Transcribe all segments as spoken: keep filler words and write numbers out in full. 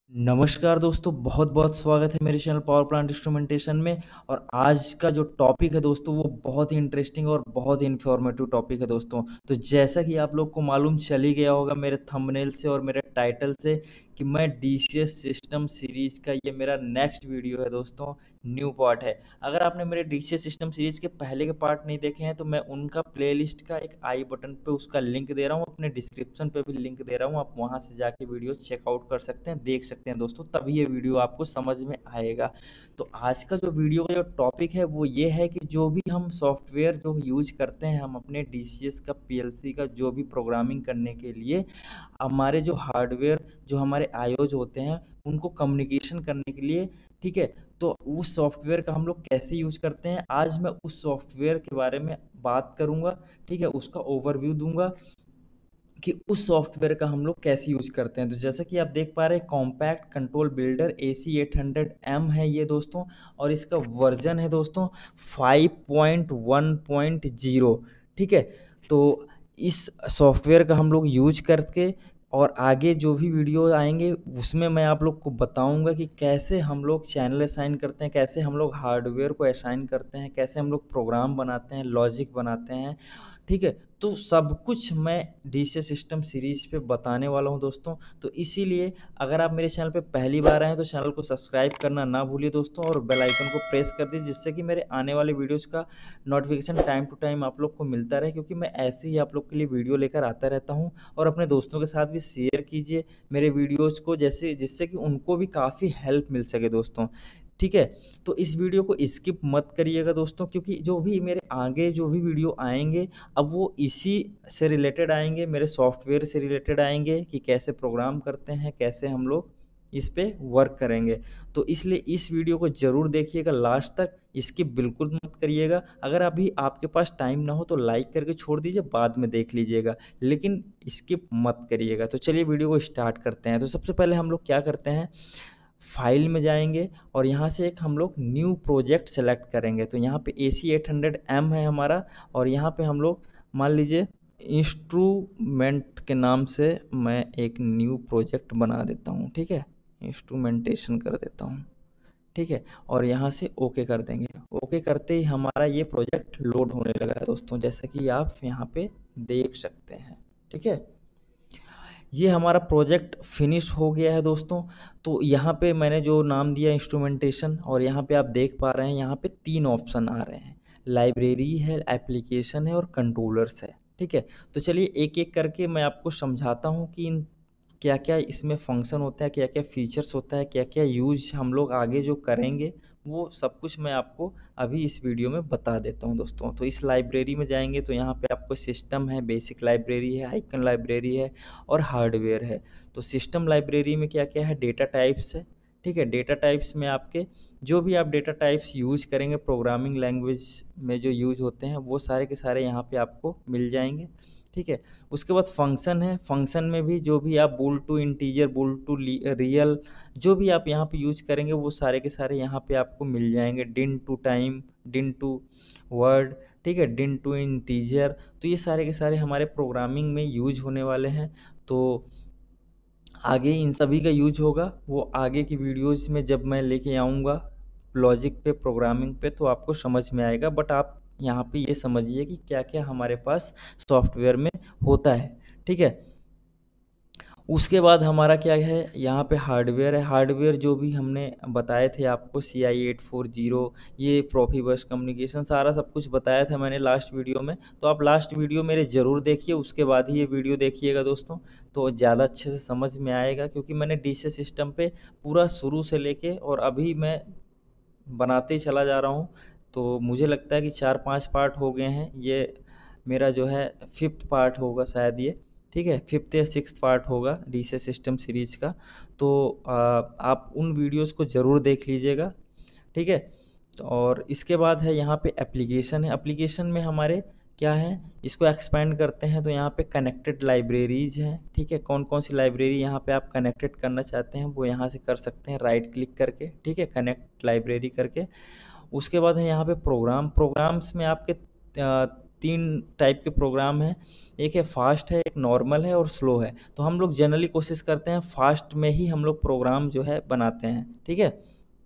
नमस्कार दोस्तों, बहुत-बहुत स्वागत है मेरे चैनल पावर प्लांट इंस्ट्रूमेंटेशन में। और आज का जो टॉपिक है दोस्तों, वो बहुत ही इंटरेस्टिंग और बहुत ही इन्फॉर्मेटिव टॉपिक है दोस्तों। तो जैसा कि आप लोग को मालूम चल ही गया होगा मेरे थंबनेल से और मेरे टाइटल से कि मैं डीसीएस सिस्टम सीरीज़ का ये मेरा नेक्स्ट वीडियो है दोस्तों, न्यू पार्ट है। अगर आपने मेरे डीसीएस सिस्टम सीरीज़ के पहले के पार्ट नहीं देखे हैं तो मैं उनका प्लेलिस्ट का एक आई बटन पे उसका लिंक दे रहा हूँ, अपने डिस्क्रिप्शन पे भी लिंक दे रहा हूँ। आप वहाँ से जाके वीडियो चेकआउट कर सकते हैं, देख सकते हैं दोस्तों, तभी ये वीडियो आपको समझ में आएगा। तो आज का जो वीडियो का जो टॉपिक है वो ये है कि जो भी हम सॉफ्टवेयर जो यूज करते हैं हम अपने डीसीएस का पीएलसी का जो भी प्रोग्रामिंग करने के लिए, हमारे जो हार्डवेयर जो हमारे आईओज होते हैं उनको कम्युनिकेशन करने के लिए, ठीक है, तो उस सॉफ्टवेयर का हम लोग कैसे यूज करते हैं, आज मैं उस सॉफ्टवेयर के बारे में बात करूंगा। ठीक है, उसका ओवरव्यू दूंगा कि उस सॉफ्टवेयर का हम लोग कैसे यूज करते हैं। तो जैसा कि आप देख पा रहे हैं, compact control builder A C eight hundred M है ये दोस्तों, और इसका वर्जन है दोस्तों five point one point zero. ठीक है, तो इस सॉफ्टवेयर का हम लोग यूज करके और आगे जो भी वीडियो आएंगे उसमें मैं आप लोग को बताऊंगा कि कैसे हम लोग चैनल असाइन करते हैं, कैसे हम लोग हार्डवेयर को असाइन करते हैं, कैसे हम लोग प्रोग्राम बनाते हैं, लॉजिक बनाते हैं। ठीक है, तो सब कुछ मैं डीसीएस सिस्टम सीरीज पे बताने वाला हूं दोस्तों। तो इसीलिए अगर आप मेरे चैनल पे पहली बार आए हैं तो चैनल को सब्सक्राइब करना ना भूलिए दोस्तों, और बेल आइकन को प्रेस कर दीजिए, जिससे कि मेरे आने वाले वीडियोस का नोटिफिकेशन टाइम टू टाइम आप लोग को मिलता रहे, क्योंकि मैं ऐसे ही आप लोग के लिए वीडियो लेकर आता रहता हूँ। और अपने दोस्तों के साथ भी शेयर कीजिए मेरे वीडियोज़ को, जैसे जिससे कि उनको भी काफ़ी हेल्प मिल सके दोस्तों। ठीक है, तो इस वीडियो को स्किप मत करिएगा दोस्तों, क्योंकि जो भी मेरे आगे जो भी वीडियो आएंगे अब वो इसी से रिलेटेड आएंगे, मेरे सॉफ्टवेयर से रिलेटेड आएंगे कि कैसे प्रोग्राम करते हैं, कैसे हम लोग इस पे वर्क करेंगे। तो इसलिए इस वीडियो को ज़रूर देखिएगा लास्ट तक, इसकी बिल्कुल मत करिएगा। अगर अभी आपके पास टाइम ना हो तो लाइक करके छोड़ दीजिए, बाद में देख लीजिएगा, लेकिन स्किप मत करिएगा। तो चलिए वीडियो को स्टार्ट करते हैं। तो सबसे पहले हम लोग क्या करते हैं, फाइल में जाएंगे और यहाँ से एक हम लोग न्यू प्रोजेक्ट सेलेक्ट करेंगे। तो यहाँ पे A C eight hundred M है हमारा, और यहाँ पे हम लोग मान लीजिए इंस्ट्रूमेंट के नाम से मैं एक न्यू प्रोजेक्ट बना देता हूँ। ठीक है, इंस्ट्रूमेंटेशन कर देता हूँ। ठीक है, और यहाँ से ओके कर देंगे। ओके करते ही हमारा ये प्रोजेक्ट लोड होने लगा है दोस्तों, जैसा कि आप यहाँ पे देख सकते हैं। ठीक है, ये हमारा प्रोजेक्ट फिनिश हो गया है दोस्तों। तो यहाँ पे मैंने जो नाम दिया इंस्ट्रूमेंटेशन, और यहाँ पे आप देख पा रहे हैं यहाँ पे तीन ऑप्शन आ रहे हैं, लाइब्रेरी है, एप्लीकेशन है और कंट्रोलर्स है। ठीक है, तो चलिए एक एक करके मैं आपको समझाता हूँ कि इन क्या क्या इसमें फंक्शन होता है, क्या क्या फीचर्स होता है, क्या क्या यूज हम लोग आगे जो करेंगे, वो सब कुछ मैं आपको अभी इस वीडियो में बता देता हूँ दोस्तों। तो इस लाइब्रेरी में जाएंगे तो यहाँ पे आपको सिस्टम है, बेसिक लाइब्रेरी है, आइकन लाइब्रेरी है और हार्डवेयर है। तो सिस्टम लाइब्रेरी में क्या क्या है, डेटा टाइप्स है। ठीक है, डेटा टाइप्स में आपके जो भी आप डेटा टाइप्स यूज करेंगे प्रोग्रामिंग लैंग्वेज में जो यूज होते हैं वो सारे के सारे यहाँ पे आपको मिल जाएंगे। ठीक है, उसके बाद फंक्शन है, फंक्शन में भी जो भी आप bool to integer, bool to real, जो भी आप यहाँ पे यूज करेंगे वो सारे के सारे यहाँ पे आपको मिल जाएंगे। Dint to time, dint to word, ठीक है, डिन टू इंटीजर, तो ये सारे के सारे हमारे प्रोग्रामिंग में यूज होने वाले हैं। तो आगे इन सभी का यूज होगा, वो आगे की वीडियोज़ में जब मैं लेके आऊँगा लॉजिक पे, प्रोग्रामिंग पे, तो आपको समझ में आएगा। बट आप यहाँ पे ये समझिए कि क्या क्या हमारे पास सॉफ्टवेयर में होता है। ठीक है, उसके बाद हमारा क्या है, यहाँ पे हार्डवेयर है। हार्डवेयर जो भी हमने बताए थे आपको, C I eight four zero, ये प्रोफिबस कम्युनिकेशन, सारा सब कुछ बताया था मैंने लास्ट वीडियो में। तो आप लास्ट वीडियो मेरे ज़रूर देखिए, उसके बाद ही ये वीडियो देखिएगा दोस्तों, तो ज़्यादा अच्छे से समझ में आएगा। क्योंकि मैंने डीसीएस सिस्टम पे पूरा शुरू से लेके और अभी मैं बनाते ही चला जा रहा हूँ, तो मुझे लगता है कि चार पाँच पार्ट हो गए हैं। ये मेरा जो है फिफ्थ पार्ट होगा शायद ये। ठीक है, फिफ्थ या सिक्स्थ पार्ट होगा डीसीएस सिस्टम सीरीज का। तो आ, आप उन वीडियोस को ज़रूर देख लीजिएगा। ठीक है, तो और इसके बाद है यहाँ पे एप्लीकेशन है। एप्लीकेशन में हमारे क्या है, इसको एक्सपेंड करते हैं तो यहाँ पे कनेक्टेड लाइब्रेरीज हैं। ठीक है, कौन कौन सी लाइब्रेरी यहाँ पे आप कनेक्टेड करना चाहते हैं वो यहाँ से कर सकते हैं राइट क्लिक करके। ठीक है, कनेक्ट लाइब्रेरी करके। उसके बाद है यहाँ पे प्रोग्राम। प्रोग्राम्स में आपके तीन टाइप के प्रोग्राम हैं, एक है फास्ट है, एक नॉर्मल है और स्लो है। तो हम लोग जनरली कोशिश करते हैं फास्ट में ही हम लोग प्रोग्राम जो है बनाते हैं, ठीक है।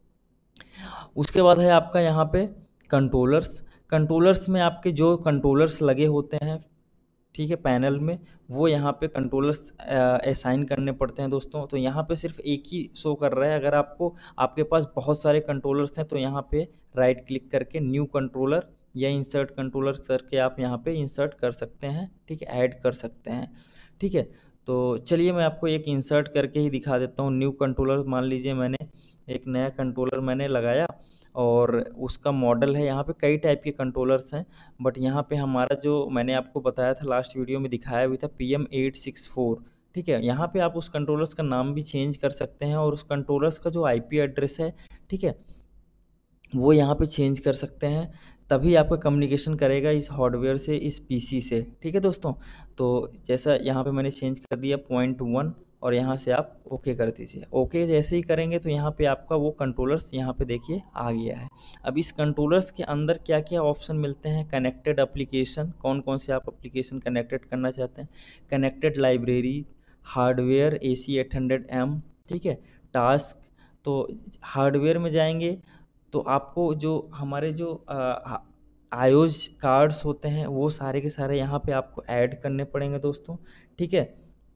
उसके बाद है आपका यहाँ पे कंट्रोलर्स। कंट्रोलर्स में आपके जो कंट्रोलर्स लगे होते हैं, ठीक है, पैनल में, वो यहाँ पे कंट्रोलर्स असाइन करने पड़ते हैं दोस्तों। तो यहाँ पे सिर्फ एक ही शो कर रहा है। अगर आपको आपके पास बहुत सारे कंट्रोलर्स हैं तो यहाँ पे राइट क्लिक करके न्यू कंट्रोलर या इंसर्ट कंट्रोलर करके आप यहाँ पे इंसर्ट कर सकते हैं, ठीक है, ऐड कर सकते हैं, ठीक है। तो चलिए मैं आपको एक इंसर्ट करके ही दिखा देता हूँ। न्यू कंट्रोलर, मान लीजिए मैंने एक नया कंट्रोलर मैंने लगाया और उसका मॉडल है, यहाँ पे कई टाइप के कंट्रोलर्स हैं, बट यहाँ पे हमारा जो मैंने आपको बताया था लास्ट वीडियो में दिखाया भी था P M eight six four, ठीक है। यहाँ पे आप उस कंट्रोलर्स का नाम भी चेंज कर सकते हैं और उस कंट्रोलर्स का जो आई पी एड्रेस है, ठीक है, वो यहाँ पे चेंज कर सकते हैं, तभी आपका कम्युनिकेशन करेगा इस हार्डवेयर से, इस पीसी से, ठीक है दोस्तों। तो जैसा यहाँ पे मैंने चेंज कर दिया पॉइंट वन और यहाँ से आप ओके कर दीजिए। ओके जैसे ही करेंगे तो यहाँ पे आपका वो कंट्रोलर्स यहाँ पे देखिए आ गया है। अब इस कंट्रोलर्स के अंदर क्या क्या ऑप्शन मिलते हैं, कनेक्टेड एप्लीकेशन, कौन कौन से आप एप्लीकेशन कनेक्टेड करना चाहते हैं, connected library, hardware A C eight hundred M, ठीक है, टास्क। तो हार्डवेयर में जाएंगे तो आपको जो हमारे जो आयोज कार्ड्स होते हैं वो सारे के सारे यहाँ पे आपको ऐड करने पड़ेंगे दोस्तों, ठीक है।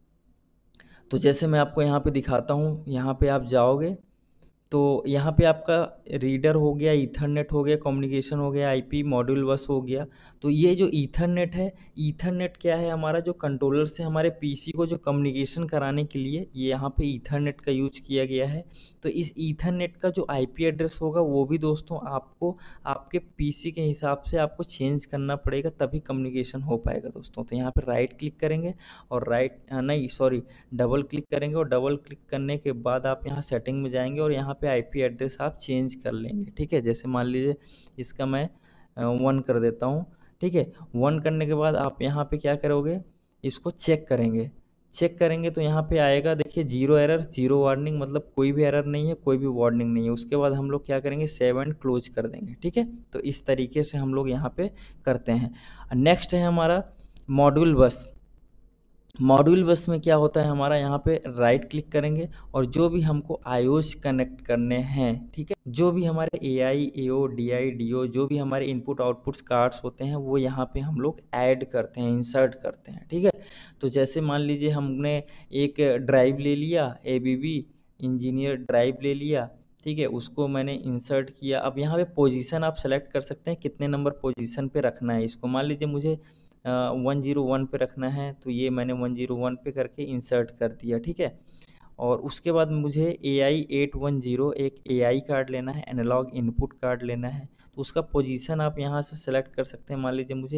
तो जैसे मैं आपको यहाँ पे दिखाता हूँ, यहाँ पे आप जाओगे तो यहाँ पे आपका रीडर हो गया, ईथरनेट हो गया, कम्युनिकेशन हो गया, आईपी मॉड्यूल बस हो गया। तो ये जो ईथरनेट है, ईथरनेट क्या है, हमारा जो कंट्रोलर से हमारे पीसी को जो कम्युनिकेशन कराने के लिए ये यहाँ पे ईथरनेट का यूज किया गया है। तो इस ईथरनेट का जो आईपी एड्रेस होगा वो भी दोस्तों आपको आपके पीसी के हिसाब से आपको चेंज करना पड़ेगा, तभी कम्युनिकेशन हो पाएगा दोस्तों। तो यहाँ पर राइट क्लिक करेंगे और राइट नहीं सॉरी डबल क्लिक करेंगे और डबल क्लिक करने के बाद आप यहाँ सेटिंग में जाएंगे और यहाँ पे आईपी एड्रेस आप चेंज कर लेंगे, ठीक है। जैसे मान लीजिए इसका मैं वन कर देता हूँ, ठीक है। वन करने के बाद आप यहाँ पे क्या करोगे, इसको चेक करेंगे। चेक करेंगे तो यहाँ पे आएगा, देखिए जीरो एरर, जीरो वार्निंग, मतलब कोई भी एरर नहीं है, कोई भी वार्निंग नहीं है। उसके बाद हम लोग क्या करेंगे, सेव एंड क्लोज कर देंगे, ठीक है। तो इस तरीके से हम लोग यहाँ पे करते हैं। नेक्स्ट है हमारा मॉड्यूल बस। मॉड्यूल बस में क्या होता है, हमारा यहाँ पे राइट क्लिक करेंगे और जो भी हमको आयोज कनेक्ट करने हैं, ठीक है, जो भी हमारे ए आई, ए ओ, डी आई, डी ओ, जो भी हमारे इनपुट आउटपुट कार्ड्स होते हैं वो यहाँ पे हम लोग ऐड करते हैं, इंसर्ट करते हैं, ठीक है। तो जैसे मान लीजिए हमने एक ड्राइव ले लिया, A B B engineer drive ले लिया, ठीक है, उसको मैंने इंसर्ट किया। अब यहाँ पे पोजीशन आप सेलेक्ट कर सकते हैं, कितने नंबर पोजीशन पे रखना है इसको। मान लीजिए मुझे वन जीरो वन पे रखना है, तो ये मैंने वन जीरो वन पे करके इंसर्ट कर दिया, ठीक है। और उसके बाद मुझे A I eight one zero एक ए आई कार्ड लेना है, एनालॉग इनपुट कार्ड लेना है। तो उसका पोजीशन आप यहाँ से सेलेक्ट कर सकते हैं। मान लीजिए मुझे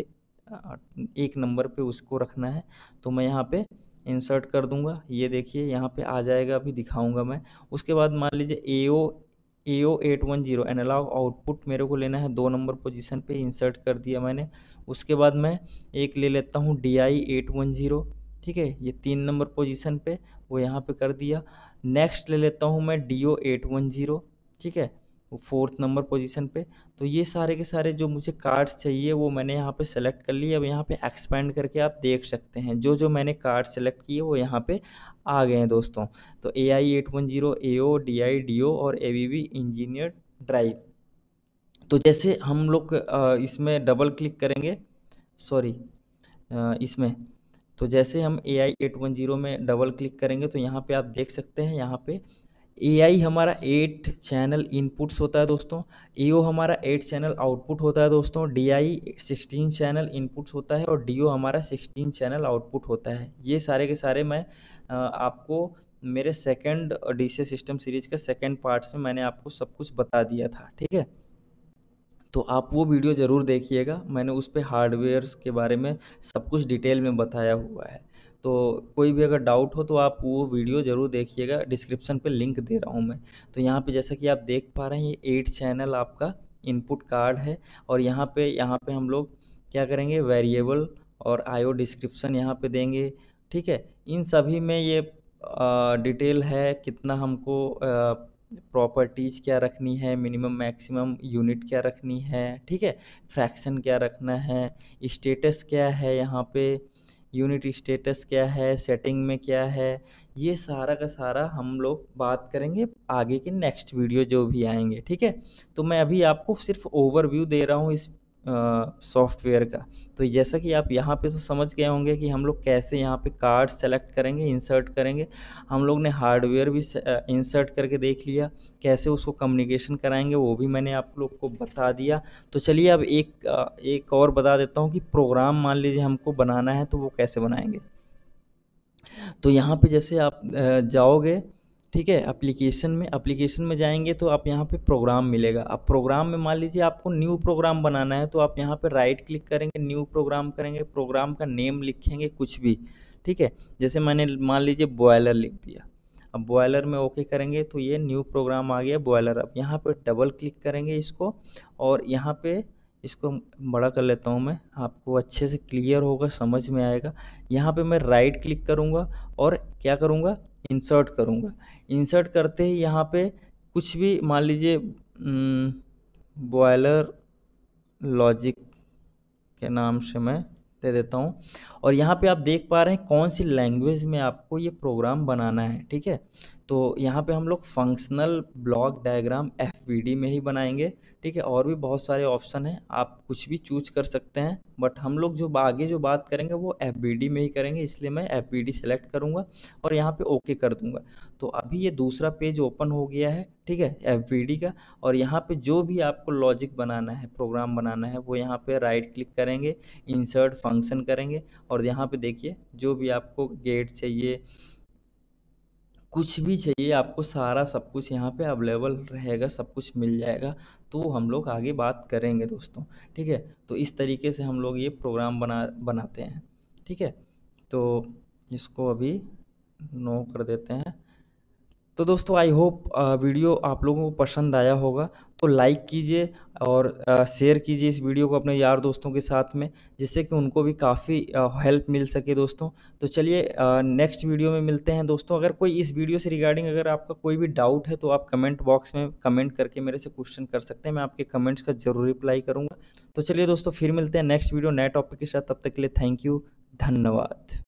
एक नंबर पे उसको रखना है, तो मैं यहाँ पे इंसर्ट कर दूंगा। ये देखिए यहाँ पे आ जाएगा, अभी दिखाऊंगा मैं। उसके बाद मान लीजिए A O A O eight one zero analog output मेरे को लेना है, दो नंबर पोजीशन पे इंसर्ट कर दिया मैंने। उसके बाद मैं एक ले लेता हूँ D I eight one zero, ठीक है, ये तीन नंबर पोजीशन पे, वो यहाँ पे कर दिया। नेक्स्ट ले लेता हूँ मैं D O eight one zero, ठीक है, वो फोर्थ नंबर पोजीशन पे। तो ये सारे के सारे जो मुझे कार्ड्स चाहिए वो मैंने यहाँ पे सेलेक्ट कर लिए। अब यहाँ पे एक्सपेंड करके आप देख सकते हैं जो जो मैंने कार्ड सेलेक्ट किए वो यहाँ पे आ गए हैं दोस्तों। तो A I eight one zero, A O, D I, D O और A B B engineer drive. तो जैसे हम लोग इसमें डबल क्लिक करेंगे, सॉरी इसमें, तो जैसे हम A I eight one zero में डबल क्लिक करेंगे तो यहाँ पे आप देख सकते हैं, यहाँ पे ए आई हमारा एट चैनल इनपुट्स होता है दोस्तों, ए ओ हमारा एट चैनल आउटपुट होता है दोस्तों, D I sixteen channel inputs होता है और डी ओ हमारा सिक्सटीन चैनल आउटपुट होता है। ये सारे के सारे मैं आपको मेरे second D C system series के सेकंड पार्ट्स में मैंने आपको सब कुछ बता दिया था, ठीक है। तो आप वो वीडियो ज़रूर देखिएगा, मैंने उस पर हार्डवेयर के बारे में सब कुछ डिटेल में बताया हुआ है। तो कोई भी अगर डाउट हो तो आप वो वीडियो ज़रूर देखिएगा, डिस्क्रिप्शन पे लिंक दे रहा हूँ मैं। तो यहाँ पे जैसा कि आप देख पा रहे हैं ये एट चैनल आपका इनपुट कार्ड है और यहाँ पे यहाँ पे हम लोग क्या करेंगे, वेरिएबल और आईओ डिस्क्रिप्शन यहाँ पे देंगे, ठीक है। इन सभी में ये डिटेल है कितना हमको प्रॉपर्टीज़ क्या रखनी है, मिनिमम मैक्सिमम यूनिट क्या रखनी है, ठीक है, फ्रैक्शन क्या रखना है, स्टेटस क्या है, यहाँ पे यूनिट स्टेटस क्या है, सेटिंग में क्या है, ये सारा का सारा हम लोग बात करेंगे आगे के नेक्स्ट वीडियो जो भी आएंगे, ठीक है। तो मैं अभी आपको सिर्फ ओवरव्यू दे रहा हूँ इस सॉफ्टवेयर का। तो जैसा कि आप यहाँ पे तो समझ गए होंगे कि हम लोग कैसे यहाँ पे कार्ड सेलेक्ट करेंगे, इंसर्ट करेंगे। हम लोग ने हार्डवेयर भी इंसर्ट करके देख लिया, कैसे उसको कम्युनिकेशन कराएंगे वो भी मैंने आप लोग को बता दिया। तो चलिए अब एक अ, एक और बता देता हूँ कि प्रोग्राम मान लीजिए हमको बनाना है तो वो कैसे बनाएंगे। तो यहाँ पे जैसे आप अ, जाओगे, ठीक है, एप्लीकेशन में एप्लीकेशन में जाएंगे तो आप यहाँ पे प्रोग्राम मिलेगा। अब प्रोग्राम में मान लीजिए आपको न्यू प्रोग्राम बनाना है तो आप यहाँ पे राइट क्लिक करेंगे, न्यू प्रोग्राम करेंगे, प्रोग्राम का नेम लिखेंगे कुछ भी, ठीक है। जैसे मैंने मान लीजिए बॉयलर लिख दिया। अब बॉयलर में ओके करेंगे तो ये न्यू प्रोग्राम आ गया बॉयलर। अब यहाँ पे डबल क्लिक करेंगे इसको और यहाँ पे इसको बड़ा कर लेता हूँ मैं, आपको अच्छे से क्लियर होगा, समझ में आएगा। यहाँ पे मैं राइट क्लिक करूँगा और क्या करूँगा, इंसर्ट करूँगा। इंसर्ट करते ही यहाँ पे कुछ भी मान लीजिए बॉयलर लॉजिक के नाम से मैं दे देता हूँ। और यहाँ पे आप देख पा रहे हैं कौन सी लैंग्वेज में आपको ये प्रोग्राम बनाना है, ठीक है। तो यहाँ पे हम लोग functional block diagram F B D में ही बनाएंगे, ठीक है। और भी बहुत सारे ऑप्शन हैं, आप कुछ भी चूज कर सकते हैं, बट हम लोग जो आगे जो बात करेंगे वो एफ बी डी में ही करेंगे, इसलिए मैं एफ बी डी सेलेक्ट करूँगा और यहाँ पे ओके कर दूंगा। तो अभी ये दूसरा पेज ओपन हो गया है, ठीक है, एफ बी डी का। और यहाँ पे जो भी आपको लॉजिक बनाना है, प्रोग्राम बनाना है, वो यहाँ पे राइट क्लिक करेंगे, इंसर्ट फंक्शन करेंगे और यहाँ पे देखिए जो भी आपको गेट चाहिए, कुछ भी चाहिए आपको, सारा सब कुछ यहाँ पे अवेलेबल रहेगा, सब कुछ मिल जाएगा। तो हम लोग आगे बात करेंगे दोस्तों, ठीक है। तो इस तरीके से हम लोग ये प्रोग्राम बना बनाते हैं, ठीक है। तो इसको अभी नो कर देते हैं। तो दोस्तों आई होप वीडियो आप लोगों को पसंद आया होगा, तो लाइक कीजिए और शेयर कीजिए इस वीडियो को अपने यार दोस्तों के साथ में, जिससे कि उनको भी काफ़ी हेल्प मिल सके दोस्तों। तो चलिए नेक्स्ट वीडियो में मिलते हैं दोस्तों। अगर कोई इस वीडियो से रिगार्डिंग अगर आपका कोई भी डाउट है तो आप कमेंट बॉक्स में कमेंट करके मेरे से क्वेश्चन कर सकते हैं, मैं आपके कमेंट्स का ज़रूर रिप्लाई करूँगा। तो चलिए दोस्तों फिर मिलते हैं नेक्स्ट वीडियो नए टॉपिक के साथ, तब तक के लिए थैंक यू, धन्यवाद।